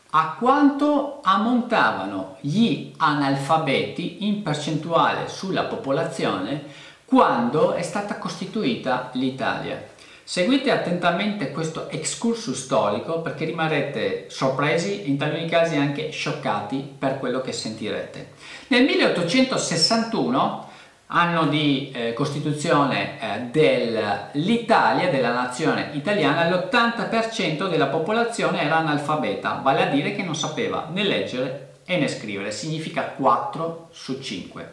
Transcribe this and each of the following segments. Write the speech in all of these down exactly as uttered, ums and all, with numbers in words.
a quanto ammontavano gli analfabeti in percentuale sulla popolazione quando è stata costituita l'Italia. Seguite attentamente questo excursus storico perché rimarrete sorpresi e in taluni casi anche scioccati per quello che sentirete. Nel milleottocentosessantuno, anno di eh, costituzione eh, dell'Italia, della nazione italiana, l'ottanta per cento della popolazione era analfabeta, vale a dire che non sapeva né leggere e né scrivere, significa quattro su cinque.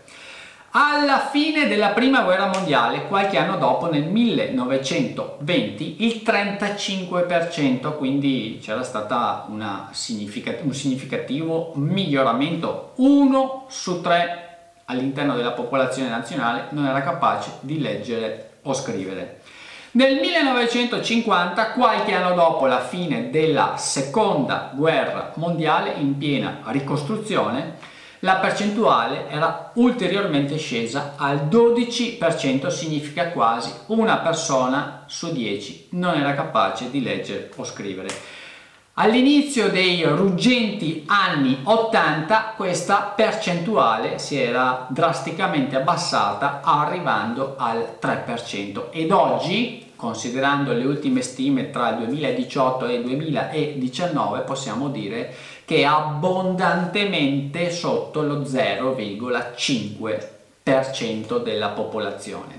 Alla fine della prima guerra mondiale, qualche anno dopo, nel millenovecentoventi, il trentacinque per cento, quindi c'era stato un significativo miglioramento. Uno su tre all'interno della popolazione nazionale non era capace di leggere o scrivere. Nel millenovecentocinquanta, qualche anno dopo la fine della seconda guerra mondiale, in piena ricostruzione, la percentuale era ulteriormente scesa al dodici per cento, significa quasi una persona su dieci non era capace di leggere o scrivere. All'inizio dei ruggenti anni ottanta questa percentuale si era drasticamente abbassata arrivando al tre per cento ed oggi, considerando le ultime stime tra il duemiladiciotto e il duemiladiciannove, possiamo dire che è abbondantemente sotto lo zero virgola cinque per cento della popolazione.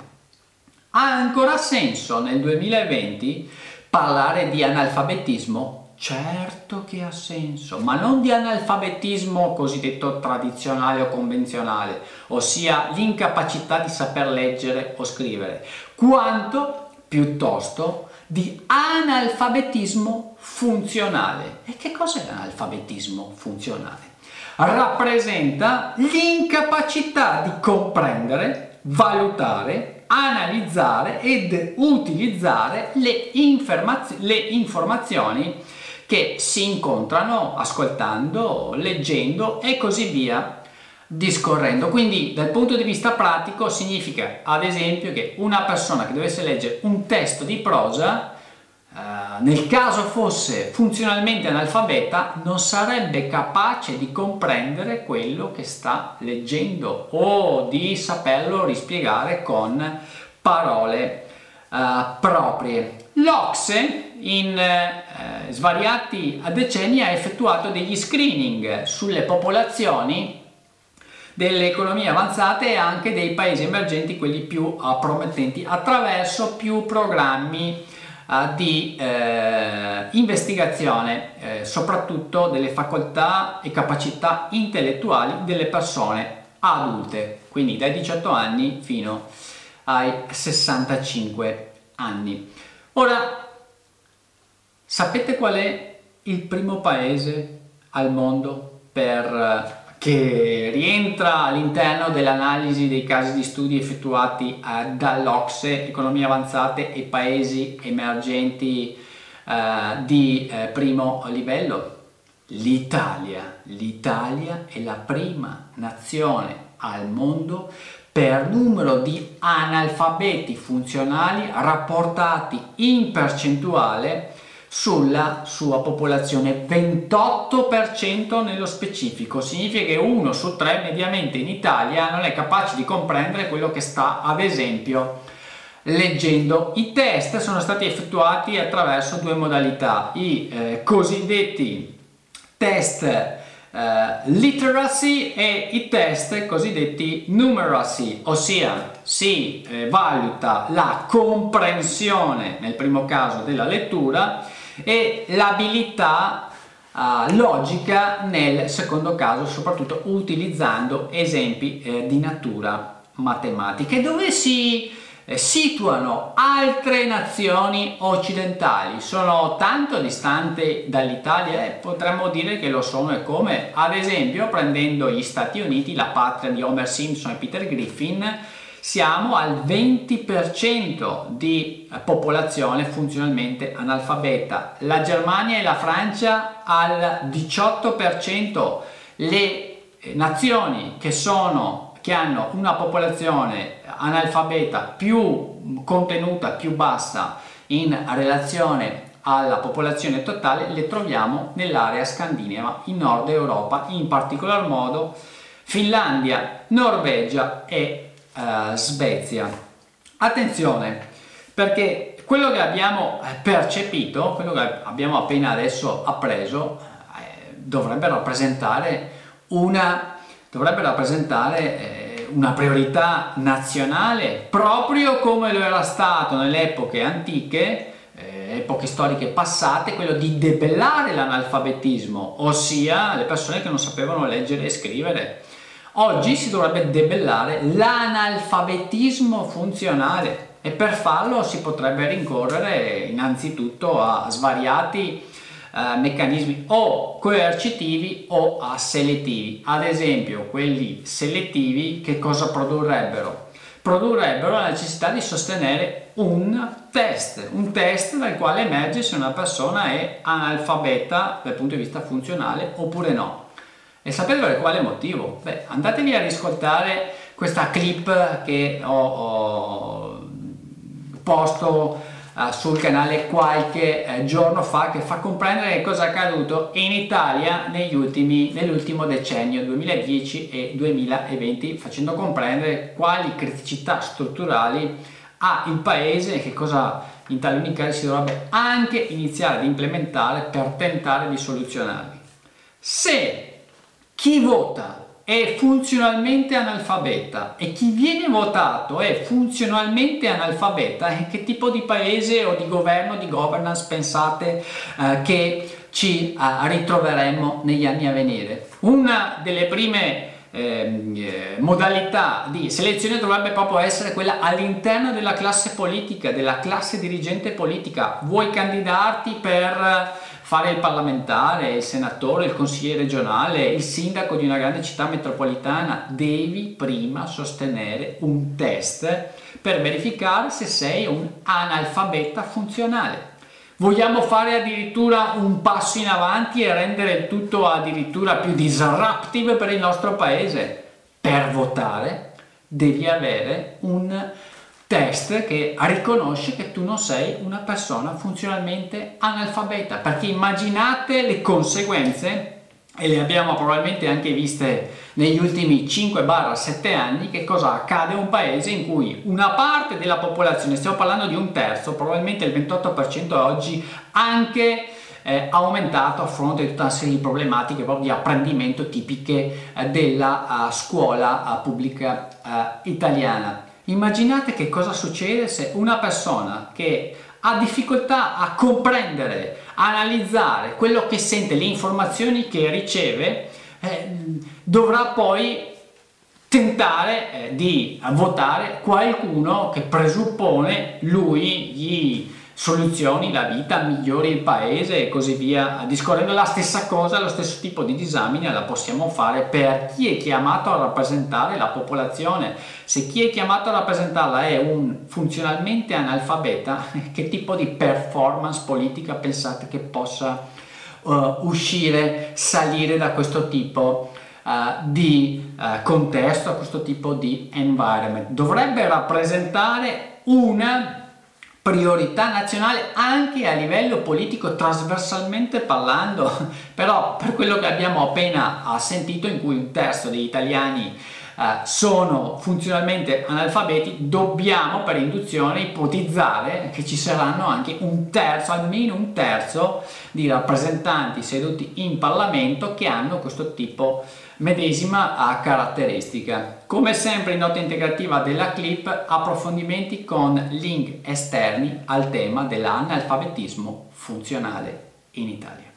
Ha ancora senso nel duemilaventi parlare di analfabetismo? Certo che ha senso, ma non di analfabetismo cosiddetto tradizionale o convenzionale, ossia l'incapacità di saper leggere o scrivere, quanto piuttosto di analfabetismo funzionale. E che cos'è l'analfabetismo funzionale? Rappresenta l'incapacità di comprendere, valutare, analizzare ed utilizzare le, informaz- le informazioni che si incontrano ascoltando, leggendo e così via discorrendo. Quindi dal punto di vista pratico significa ad esempio che una persona che dovesse leggere un testo di prosa, eh, nel caso fosse funzionalmente analfabeta, non sarebbe capace di comprendere quello che sta leggendo o di saperlo rispiegare con parole eh, proprie. L'Ocse in eh, svariati decenni ha effettuato degli screening sulle popolazioni delle economie avanzate e anche dei paesi emergenti, quelli più uh, promettenti, attraverso più programmi uh, di uh, investigazione, uh, soprattutto delle facoltà e capacità intellettuali delle persone adulte, quindi dai diciotto anni fino ai sessantacinque anni. Ora, sapete qual è il primo paese al mondo per che rientra all'interno dell'analisi dei casi di studi effettuati eh, dall'Ocse, economie avanzate e paesi emergenti eh, di eh, primo livello? L'Italia. L'Italia è la prima nazione al mondo per numero di analfabeti funzionali rapportati in percentuale sulla sua popolazione, ventotto per cento nello specifico. Significa che uno su tre mediamente in Italia non è capace di comprendere quello che sta ad esempio leggendo. I test sono stati effettuati attraverso due modalità: i eh, cosiddetti test eh, literacy e i test cosiddetti numeracy, ossia si eh, valuta la comprensione nel primo caso della lettura e l'abilità uh, logica nel secondo caso, soprattutto utilizzando esempi eh, di natura matematica, dove si eh, situano altre nazioni occidentali. Sono tanto distanti dall'Italia e potremmo dire che lo sono, e come ad esempio prendendo gli Stati Uniti, la patria di Homer Simpson e Peter Griffin, siamo al venti per cento di popolazione funzionalmente analfabeta, la Germania e la Francia al diciotto per cento. Le nazioni che, sono, che hanno una popolazione analfabeta più contenuta, più bassa in relazione alla popolazione totale le troviamo nell'area scandinava, in Nord Europa, in particolar modo Finlandia, Norvegia e eh, Svezia. Attenzione, perché quello che abbiamo percepito, quello che abbiamo appena adesso appreso, eh, dovrebbe rappresentare una, dovrebbe rappresentare eh, una priorità nazionale, proprio come lo era stato nelle epoche antiche, eh, epoche storiche passate, quello di debellare l'analfabetismo, ossia le persone che non sapevano leggere e scrivere. Oggi si dovrebbe debellare l'analfabetismo funzionale e per farlo si potrebbe rincorrere innanzitutto a svariati eh, meccanismi o coercitivi o a selettivi. Ad esempio, quelli selettivi che cosa produrrebbero? Produrrebbero la necessità di sostenere un test, un test dal quale emerge se una persona è analfabeta dal punto di vista funzionale oppure no. E sapete per quale motivo? Beh, andatevi a riscoltare questa clip che ho, ho posto uh, sul canale qualche uh, giorno fa, che fa comprendere cosa è accaduto in Italia negli ultimi, nell'ultimo decennio duemiladieci e duemilaventi, facendo comprendere quali criticità strutturali ha il paese e che cosa in taluni casi si dovrebbe anche iniziare ad implementare per tentare di soluzionarli. Se chi vota è funzionalmente analfabeta e chi viene votato è funzionalmente analfabeta, che tipo di paese o di governo, di governance pensate eh, che ci eh, ritroveremo negli anni a venire? Una delle prime eh, modalità di selezione dovrebbe proprio essere quella all'interno della classe politica, della classe dirigente politica. Vuoi candidarti per fare il parlamentare, il senatore, il consigliere regionale, il sindaco di una grande città metropolitana, devi prima sostenere un test per verificare se sei un analfabeta funzionale. Vogliamo fare addirittura un passo in avanti e rendere il tutto addirittura più disruptive per il nostro paese? Per votare devi avere un test che riconosce che tu non sei una persona funzionalmente analfabeta, perché immaginate le conseguenze, e le abbiamo probabilmente anche viste negli ultimi cinque sette anni, che cosa accade a un paese in cui una parte della popolazione, stiamo parlando di un terzo, probabilmente il ventotto per cento oggi, anche eh, aumentato a fronte di tutta una serie di problematiche proprio di apprendimento tipiche eh, della uh, scuola uh, pubblica uh, italiana. Immaginate che cosa succede se una persona che ha difficoltà a comprendere, a analizzare quello che sente, le informazioni che riceve, eh, dovrà poi tentare eh, di votare qualcuno che presuppone lui gli soluzioni la vita, migliori il paese e così via discorrendo. La stessa cosa, lo stesso tipo di disamina la possiamo fare per chi è chiamato a rappresentare la popolazione. Se chi è chiamato a rappresentarla è un funzionalmente analfabeta, che tipo di performance politica pensate che possa uh, uscire, salire da questo tipo uh, di uh, contesto, a questo tipo di environment? Dovrebbe rappresentare una priorità nazionale anche a livello politico, trasversalmente parlando, però per quello che abbiamo appena sentito, in cui un terzo degli italiani eh, sono funzionalmente analfabeti, dobbiamo per induzione ipotizzare che ci saranno anche un terzo, almeno un terzo di rappresentanti seduti in Parlamento che hanno questo tipo medesima caratteristica. Come sempre in nota integrativa della clip, approfondimenti con link esterni al tema dell'analfabetismo funzionale in Italia.